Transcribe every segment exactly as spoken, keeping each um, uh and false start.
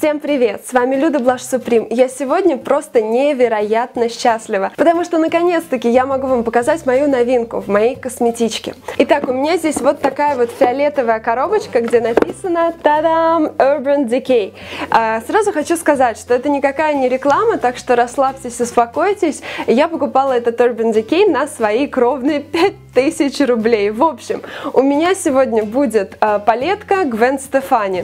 Всем привет! С вами Люда Blush Supreme. Я сегодня просто невероятно счастлива, потому что наконец-таки я могу вам показать мою новинку в моей косметичке. Итак, у меня здесь вот такая вот фиолетовая коробочка, где написано «Та-дам! Urban Decay». А, сразу хочу сказать, что это никакая не реклама, так что расслабьтесь, успокойтесь. Я покупала этот Urban Decay на свои кровные пять тысяч рублей. В общем, у меня сегодня будет а, палетка Gwen Stefani.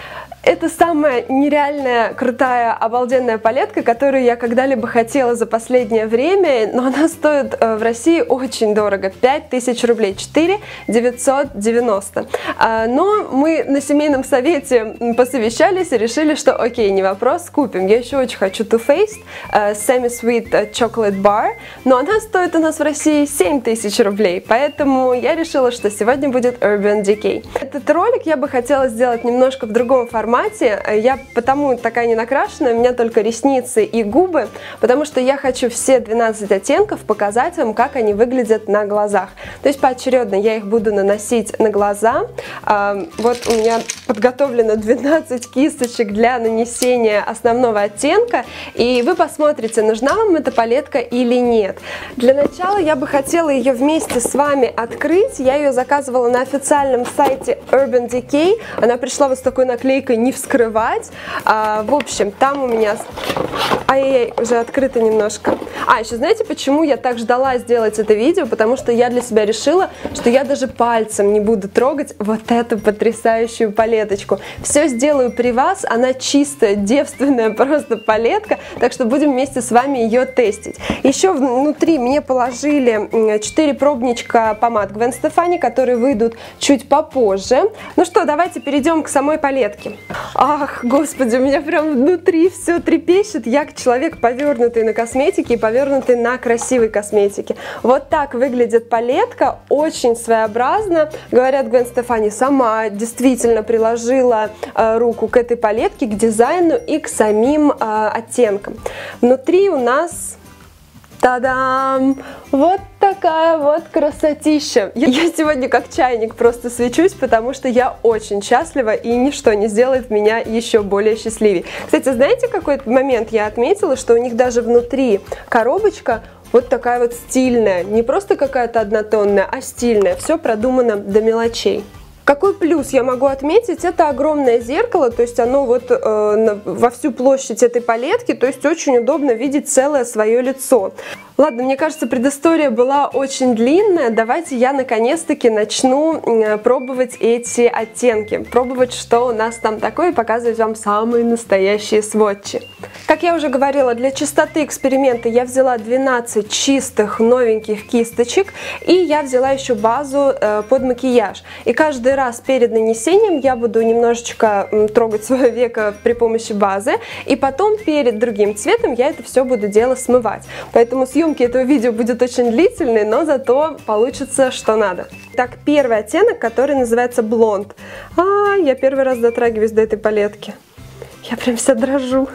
Это самая нереальная, крутая, обалденная палетка, которую я когда-либо хотела за последнее время, но она стоит в России очень дорого, пять тысяч рублей, четыре тысячи девятьсот девяносто. Но мы на семейном совете посовещались и решили, что окей, не вопрос, купим. Я еще очень хочу Too Faced Semi-Sweet Chocolate Bar, но она стоит у нас в России семь тысяч рублей, поэтому я решила, что сегодня будет Urban Decay. Этот ролик я бы хотела сделать немножко в другом формате. Я потому такая не накрашенная, у меня только ресницы и губы, потому что я хочу все двенадцать оттенков показать вам, как они выглядят на глазах. То есть поочередно я их буду наносить на глаза. Вот у меня подготовлено двенадцать кисточек для нанесения основного оттенка, и вы посмотрите, нужна вам эта палетка или нет. Для начала я бы хотела ее вместе с вами открыть. Я ее заказывала на официальном сайте Urban Decay. Она пришла вот с такой наклейкой «Не вскрывать». А, в общем, там у меня... Ай-яй-яй, уже открыто немножко. А, еще знаете, почему я так ждала сделать это видео? Потому что я для себя решила, что я даже пальцем не буду трогать вот эту потрясающую палеточку. Все сделаю при вас, она чистая, девственная просто палетка, так что будем вместе с вами ее тестить. Еще внутри мне положили четыре пробничка помад Gwen Stefani, которые выйдут чуть попозже. Ну что, давайте перейдем к самой палетке. Ах, господи, у меня прям внутри все трепещет. Я человек, повернутый на косметике и повернутый на красивой косметике. Вот так выглядит палетка, очень своеобразно. Говорят, Gwen Stefani сама действительно приложила э, руку к этой палетке, к дизайну и к самим э, оттенкам. Внутри у нас... Та-дам! Вот такая вот красотища! Я сегодня как чайник просто свечусь, потому что я очень счастлива, и ничто не сделает меня еще более счастливее. Кстати, знаете, какой момент я отметила, что у них даже внутри коробочка вот такая вот стильная, не просто какая-то однотонная, а стильная. Все продумано до мелочей. Какой плюс я могу отметить? Это огромное зеркало, то есть оно вот э, во всю площадь этой палетки, то есть очень удобно видеть целое свое лицо. Ладно, мне кажется, предыстория была очень длинная. Давайте я наконец-таки начну э, пробовать эти оттенки, пробовать, что у нас там такое, и показывать вам самые настоящие сводчи. Как я уже говорила, для чистоты эксперимента я взяла двенадцать чистых новеньких кисточек, и я взяла еще базу э, под макияж. И каждый раз перед нанесением я буду немножечко м, трогать свое веко при помощи базы, и потом перед другим цветом я это все буду дело смывать. Поэтому съемки этого видео будут очень длительные, но зато получится что надо. Так, первый оттенок, который называется Blonde. А, я первый раз дотрагиваюсь до этой палетки. Я прям вся дрожу.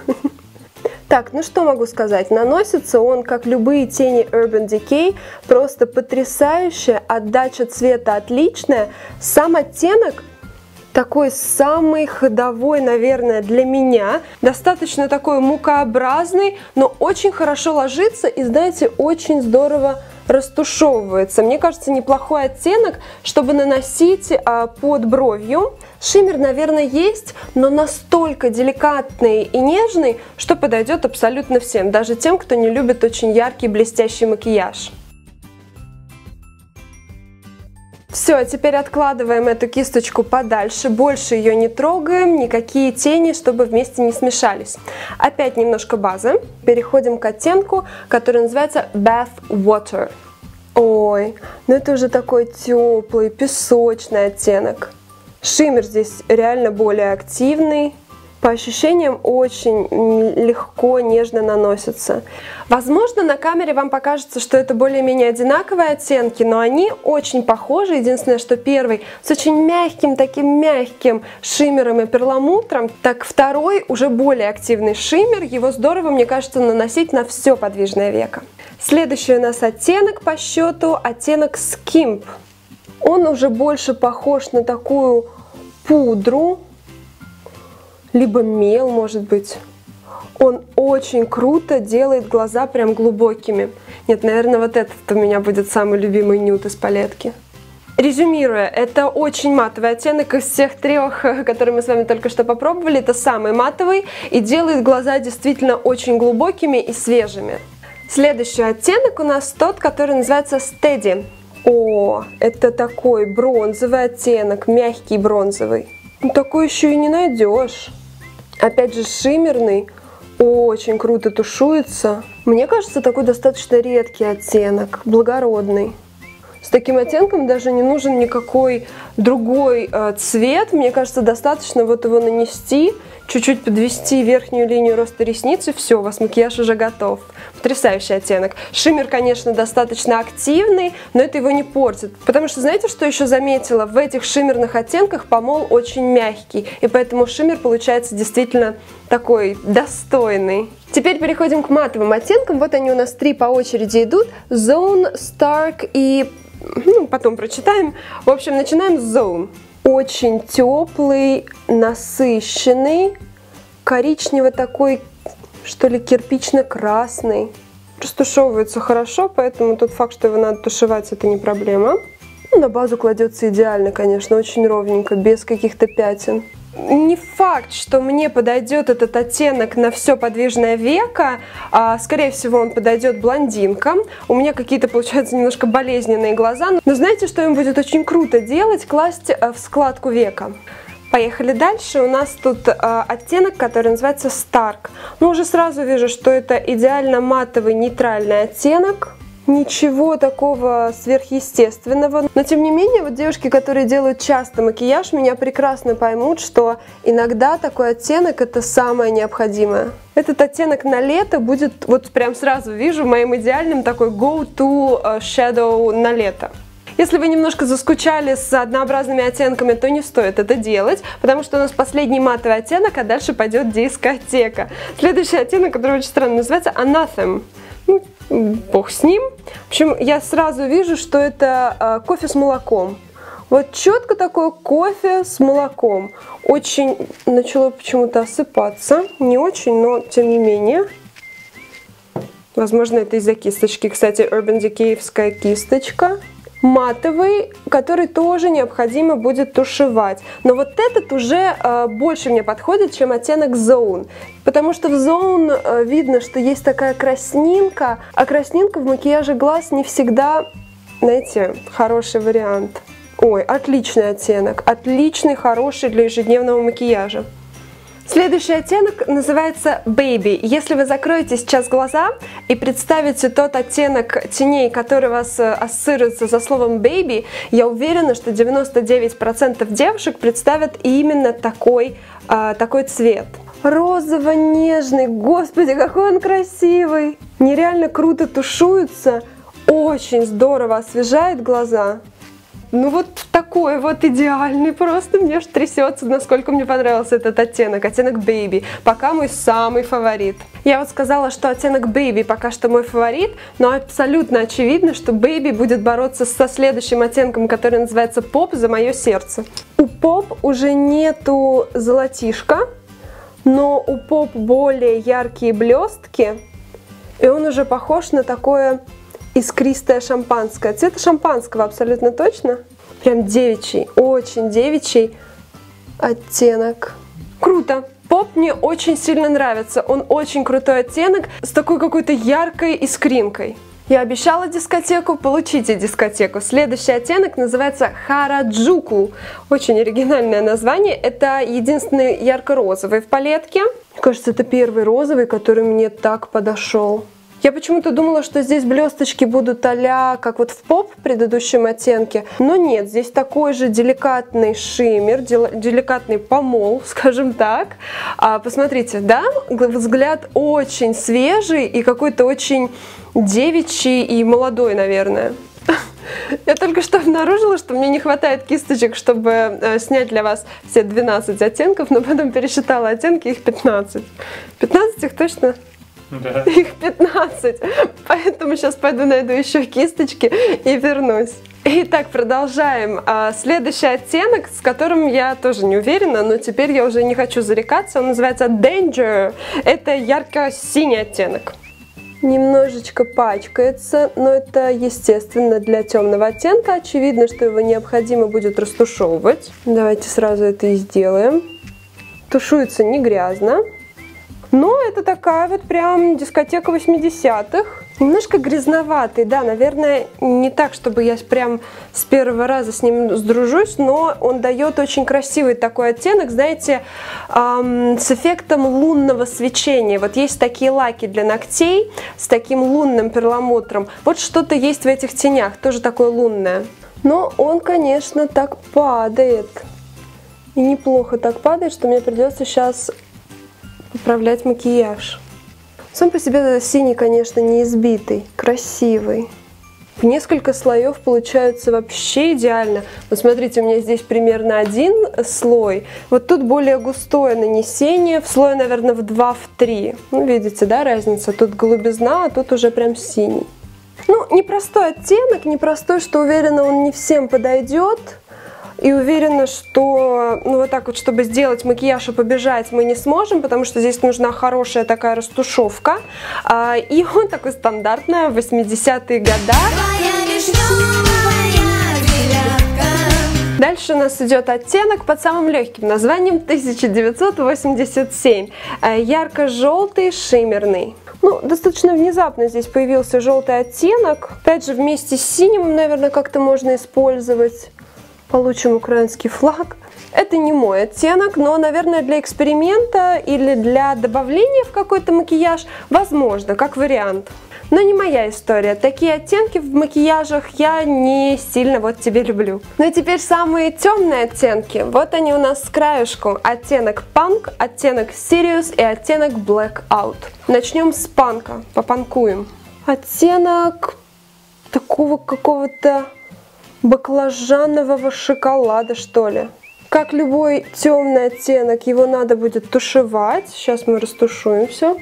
Так, ну что могу сказать, наносится он, как любые тени Urban Decay, просто потрясающая, отдача цвета отличная, сам оттенок такой самый ходовой, наверное, для меня, достаточно такой мукообразный, но очень хорошо ложится и, знаете, очень здорово растушевывается. Мне кажется, неплохой оттенок, чтобы наносить а, под бровью. Шиммер, наверное, есть, но настолько деликатный и нежный, что подойдет абсолютно всем, даже тем, кто не любит очень яркий блестящий макияж. Все, теперь откладываем эту кисточку подальше, больше ее не трогаем, никакие тени, чтобы вместе не смешались. Опять немножко базы. Переходим к оттенку, который называется Bath Water. Ой, ну это уже такой теплый, песочный оттенок. Шиммер здесь реально более активный. По ощущениям очень легко, нежно наносится. Возможно, на камере вам покажется, что это более-менее одинаковые оттенки, но они очень похожи. Единственное, что первый с очень мягким, таким мягким шиммером и перламутром, так второй уже более активный шиммер. Его здорово, мне кажется, наносить на все подвижное веко. Следующий у нас оттенок по счету, оттенок Skimp. Он уже больше похож на такую пудру. либо мел, может быть. Он очень круто делает глаза прям глубокими. Нет, наверное, вот этот у меня будет самый любимый нюд из палетки. Резюмируя, это очень матовый оттенок из всех трех, которые мы с вами только что попробовали. Это самый матовый и делает глаза действительно очень глубокими и свежими. Следующий оттенок у нас тот, который называется Steady. О, это такой бронзовый оттенок, мягкий бронзовый. Ну, такой еще и не найдешь. Опять же шиммерный, очень круто тушуется. Мне кажется, такой достаточно редкий оттенок, благородный. С таким оттенком даже не нужен никакой другой э, цвет. Мне кажется, достаточно вот его нанести, чуть-чуть подвести верхнюю линию роста ресниц, и все, у вас макияж уже готов. Потрясающий оттенок. Шиммер, конечно, достаточно активный, но это его не портит. Потому что, знаете, что еще заметила? В этих шиммерных оттенках помол очень мягкий, и поэтому шиммер получается действительно такой достойный. Теперь переходим к матовым оттенкам. Вот они у нас три по очереди идут. Zone, Stark и... Ну, потом прочитаем. В общем, начинаем с Zone. Очень теплый, насыщенный, коричневый такой, что ли, кирпично-красный. Растушевывается хорошо, поэтому тот факт, что его надо тушевать, это не проблема. Ну, на базу кладется идеально, конечно, очень ровненько, без каких-то пятен. Не факт, что мне подойдет этот оттенок на все подвижное веко, а, скорее всего он подойдет блондинкам. У меня какие-то получаются немножко болезненные глаза, но знаете, что им будет очень круто делать? Класть в складку века. Поехали дальше. У нас тут а, оттенок, который называется Stark. Ну, уже сразу вижу, что это идеально матовый нейтральный оттенок. Ничего такого сверхъестественного. Но тем не менее, вот девушки, которые делают часто макияж, меня прекрасно поймут, что иногда такой оттенок это самое необходимое. Этот оттенок на лето будет, вот прям сразу вижу, моим идеальным такой go-to shadow на лето. Если вы немножко заскучали с однообразными оттенками, то не стоит это делать, потому что у нас последний матовый оттенок, а дальше пойдет дискотека. Следующий оттенок, который очень странно называется Anathem. Ну, бог с ним. В общем, я сразу вижу, что это э, кофе с молоком. Вот четко такое кофе с молоком. Очень начало почему-то осыпаться. Не очень, но тем не менее. Возможно, это из-за кисточки. Кстати, Urban Decay-евская кисточка. Матовый, который тоже необходимо будет тушевать. Но вот этот уже э, больше мне подходит, чем оттенок Zone. Потому что в Zone э, видно, что есть такая краснинка, а краснинка в макияже глаз не всегда, знаете, хороший вариант. Ой, отличный оттенок, отличный, хороший для ежедневного макияжа. Следующий оттенок называется Baby. Если вы закроете сейчас глаза и представите тот оттенок теней, который у вас ассоциируется со словом Baby, я уверена, что девяносто девять процентов девушек представят именно такой, а, такой цвет. Розово-нежный, господи, какой он красивый! Нереально круто тушуется, очень здорово освежает глаза. Ну вот такой вот идеальный, просто мне аж трясется, насколько мне понравился этот оттенок, оттенок Baby, пока мой самый фаворит. Я вот сказала, что оттенок Baby пока что мой фаворит, но абсолютно очевидно, что Baby будет бороться со следующим оттенком, который называется Pop, за мое сердце. У Pop уже нету золотишка, но у Pop более яркие блестки, и он уже похож на такое... искристое шампанское. Цвета шампанского абсолютно точно. Прям девичий, очень девичий оттенок. Круто! Поп мне очень сильно нравится. Он очень крутой оттенок с такой какой-то яркой искринкой. Я обещала дискотеку, получите дискотеку. Следующий оттенок называется Harajuku. Очень оригинальное название. Это единственный ярко-розовый в палетке. Кажется, это первый розовый, который мне так подошел. Я почему-то думала, что здесь блесточки будут а-ля, как вот в Поп в предыдущем оттенке, но нет, здесь такой же деликатный шиммер, деликатный помол, скажем так. А, посмотрите, да, взгляд очень свежий и какой-то очень девичий и молодой, наверное. Я только что обнаружила, что мне не хватает кисточек, чтобы э, снять для вас все двенадцать оттенков, но потом пересчитала оттенки, их пятнадцать. пятнадцать их точно? Да. Их пятнадцать, поэтому сейчас пойду найду еще кисточки и вернусь. Итак, продолжаем. Следующий оттенок, с которым я тоже не уверена, но теперь я уже не хочу зарекаться, он называется Danger. Это ярко-синий оттенок. Немножечко пачкается, но это естественно для темного оттенка. Очевидно, что его необходимо будет растушевывать. Давайте сразу это и сделаем. Тушуется не грязно. Но это такая вот прям дискотека восьмидесятых. Немножко грязноватый, да, наверное, не так, чтобы я прям с первого раза с ним сдружусь, но он дает очень красивый такой оттенок, знаете, эм, с эффектом лунного свечения. Вот есть такие лаки для ногтей с таким лунным перламутром. Вот что-то есть в этих тенях, тоже такое лунное. Но он, конечно, так падает. И неплохо так падает, что мне придется сейчас поправлять макияж. Сам по себе синий, конечно, не избитый, красивый. В несколько слоев получается вообще идеально. Вот смотрите, у меня здесь примерно один слой. Вот тут более густое нанесение, в слое, наверное, в два-три. Ну, видите, да, разница? Тут голубизна, а тут уже прям синий. Ну, непростой оттенок, непростой, что уверена, он не всем подойдет. И уверена, что ну, вот так вот, чтобы сделать макияж и побежать, мы не сможем, потому что здесь нужна хорошая такая растушевка. А, и он такой стандартный, восьмидесятые года. Дальше у нас идет оттенок под самым легким названием тысяча девятьсот восемьдесят семь. Ярко-желтый, шиммерный. Ну, достаточно внезапно здесь появился желтый оттенок. Опять же, вместе с синим, наверное, как-то можно использовать. Получим украинский флаг. Это не мой оттенок, но, наверное, для эксперимента или для добавления в какой-то макияж возможно, как вариант. Но не моя история. Такие оттенки в макияжах я не сильно вот тебе люблю. Ну и теперь самые темные оттенки. Вот они у нас с краешку. Оттенок Punk, оттенок Serious и оттенок Blackout. Начнем с панка. Попанкуем. Оттенок такого какого-то баклажанового шоколада, что ли. Как любой темный оттенок, его надо будет тушевать. Сейчас мы растушуем все.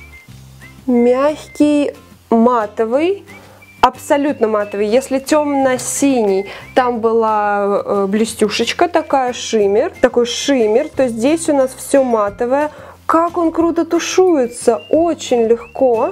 Мягкий, матовый, абсолютно матовый. Если темно-синий, там была э, блестюшечка такая, шиммер, такой шиммер, то здесь у нас все матовое. Как он круто тушуется, очень легко.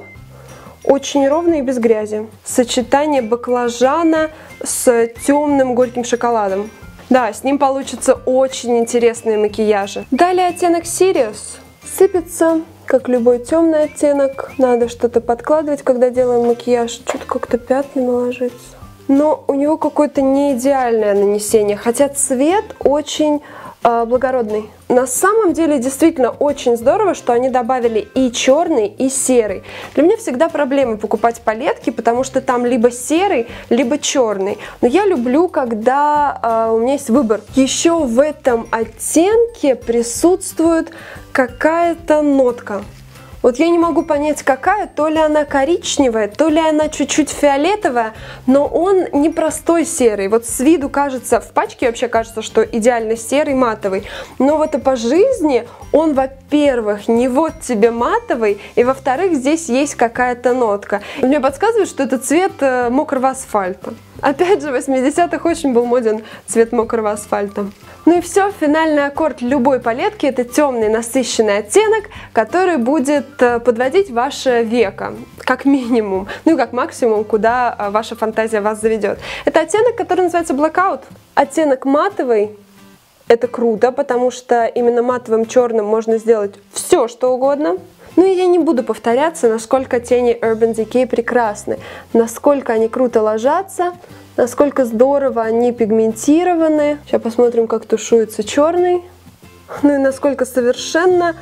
Очень ровно и без грязи. Сочетание баклажана с темным горьким шоколадом. Да, с ним получатся очень интересные макияжи. Далее оттенок Serious. Сыпется, как любой темный оттенок. Надо что-то подкладывать, когда делаем макияж. Что-то как-то пятнами ложится. Но у него какое-то не идеальное нанесение, хотя цвет очень э, благородный. На самом деле действительно очень здорово, что они добавили и черный, и серый. Для меня всегда проблема покупать палетки, потому что там либо серый, либо черный. Но я люблю, когда э, у меня есть выбор. Еще в этом оттенке присутствует какая-то нотка. Вот я не могу понять, какая, то ли она коричневая, то ли она чуть-чуть фиолетовая, но он не простой серый. Вот с виду кажется, в пачке вообще кажется, что идеально серый, матовый. Но вот и по жизни он, во-первых, не вот тебе матовый, и во-вторых, здесь есть какая-то нотка. Мне подсказывает, что это цвет мокрого асфальта. Опять же, в восьмидесятых очень был моден цвет мокрого асфальта. Ну и все, финальный аккорд любой палетки — это темный насыщенный оттенок, который будет подводить ваше веко, как минимум, ну и как максимум, куда ваша фантазия вас заведет. Это оттенок, который называется Blackout. Оттенок матовый — это круто, потому что именно матовым черным можно сделать все, что угодно. Ну и я не буду повторяться, насколько тени Urban Decay прекрасны, насколько они круто ложатся, насколько здорово они пигментированы. Сейчас посмотрим, как тушуется черный. Ну и насколько совершенно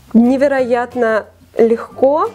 невероятно легко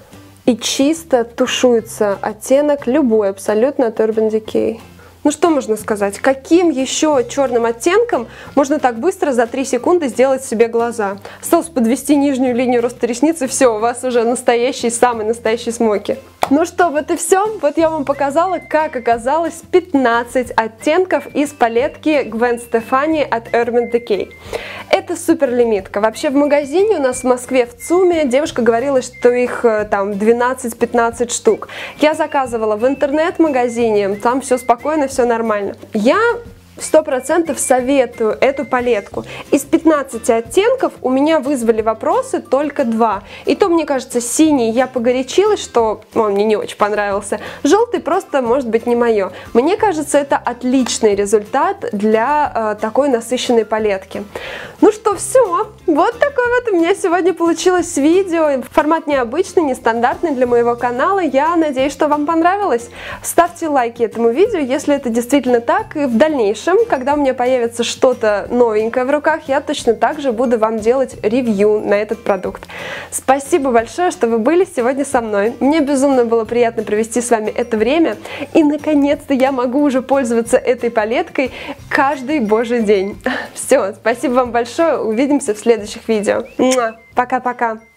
и чисто тушуется оттенок любой абсолютно от Urban Decay. Ну что можно сказать? Каким еще черным оттенком можно так быстро за три секунды сделать себе глаза? Осталось подвести нижнюю линию роста ресниц, и все, у вас уже настоящий, самый настоящий смоки. Ну что, вот и все. Вот я вам показала, как оказалось пятнадцать оттенков из палетки Gwen Stefani от Urban Decay. Это супер лимитка. Вообще в магазине у нас в Москве в ЦУМе девушка говорила, что их там двенадцать-пятнадцать штук. Я заказывала в интернет-магазине, там все спокойно, все нормально. Я сто процентов советую эту палетку. Из пятнадцати оттенков у меня вызвали вопросы только два. И то, мне кажется, синий я погорячилась, что он мне не очень понравился. Желтый просто, может быть, не мое. Мне кажется, это отличный результат для э, такой насыщенной палетки. Ну что, все. Вот такое вот у меня сегодня получилось видео. Формат необычный, нестандартный для моего канала. Я надеюсь, что вам понравилось. Ставьте лайки этому видео, если это действительно так. И в дальнейшем, когда у меня появится что-то новенькое в руках, я точно так же буду вам делать ревью на этот продукт. Спасибо большое, что вы были сегодня со мной. Мне безумно было приятно провести с вами это время. И, наконец-то, я могу уже пользоваться этой палеткой каждый божий день. Все, спасибо вам большое. Увидимся в следующих видео. Пока-пока.